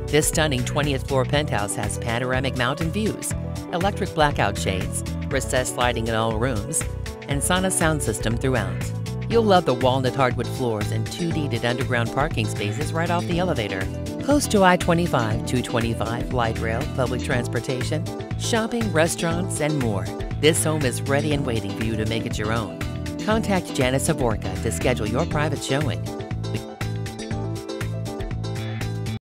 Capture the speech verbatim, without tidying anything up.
This stunning twentieth floor penthouse has panoramic mountain views, electric blackout shades, recessed lighting in all rooms, and Sonos sound system throughout. You'll love the walnut hardwood floors and two deeded underground parking spaces right off the elevator. Close to I twenty-five, two twenty-five, light rail, public transportation, shopping, restaurants, and more. This home is ready and waiting for you to make it your own. Contact Janice Hovorka to schedule your private showing.